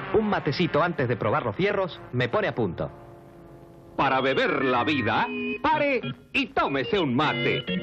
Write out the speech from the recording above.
Un matecito antes de probar los fierros me pone a punto. Para beber la vida, pare y tómese un mate.